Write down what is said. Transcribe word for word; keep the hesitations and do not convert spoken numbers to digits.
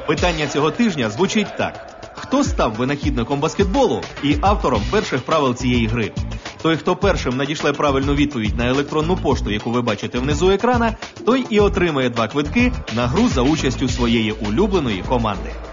Питання цього тижня звучить так. Хто став винахідником баскетболу і автором перших правил цієї гри? Той, хто першим надішле правильну відповідь на електронну пошту, яку ви бачите внизу екрана, той і отримає два квитки на гру за участю своєї улюбленої команди.